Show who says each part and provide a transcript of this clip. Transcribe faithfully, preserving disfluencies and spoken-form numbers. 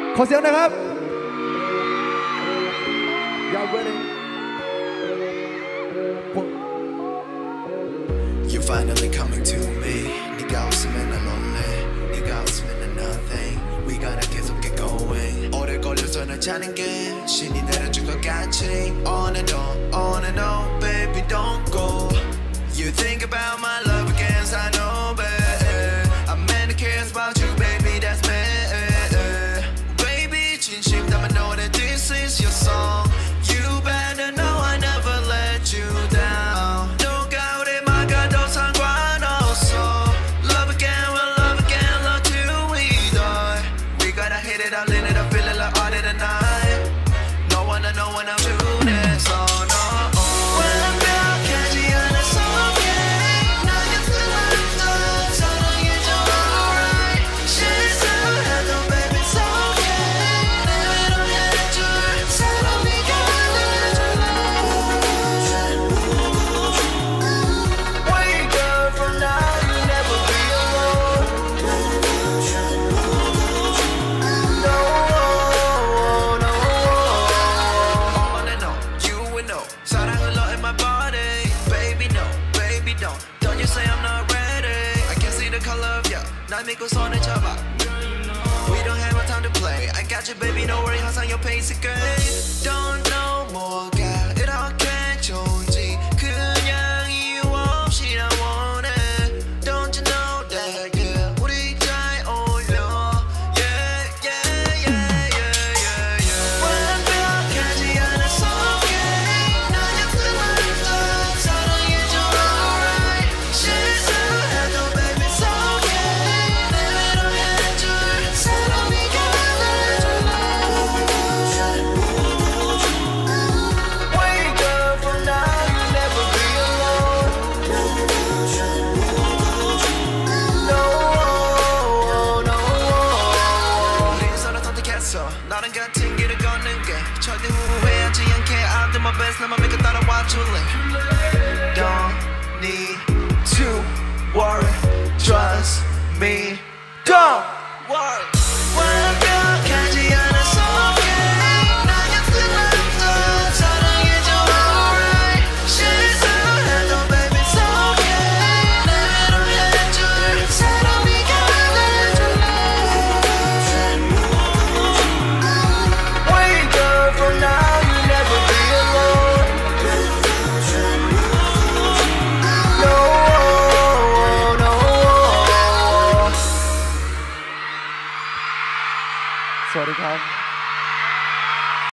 Speaker 1: ขอเสียงนะครับ Y'all ready?
Speaker 2: You're finally coming to me. 네가 없으면 난 lonely. 네가 없으면 난 nothing. We gotta 계속 get going. 오래 걸려서는 자는 게 신이 내려준 것 같이. On and on, on and on, baby don't go. You think about my love again, I know, babe. I'm man who cares about you, baby, that's me. Baby, 진심 담아 know that this is your song. You better know I never let you down. 누가 우리 막아도 상관없어. Love again, we'll love again, love till we die. We gotta hit it up, lit it up, feel it like all of the night. No one, no one else do this, oh no. 믿고 손에 잡아. We don't have no time to play. I got you, baby. No worry. 항상 옆에 있을게. Don't know 뭐가 이렇게 좋은지 그냥 이유 없이 나 원해. Don't you know that yeah 우리 잘 어울려. Yeah yeah yeah yeah yeah yeah. 완벽하지 않아서 okay. 난 약속만도 사랑해줘 alright. 실수해도 baby it's okay. 나랑 같은 길을 걷는 게 절대 후회하지 않게 I'll do my best 나만 믿고 따라와 줄래. Don't need to worry, trust me. Don't worry. 완벽하지 않아서 okay. 난 약속만도 사랑해줘 alright. 실수해도 baby it's okay. 내 위로해줄 사람이 가능해줄래. From now you'll never be alone. No, no.
Speaker 1: Sorry, guys.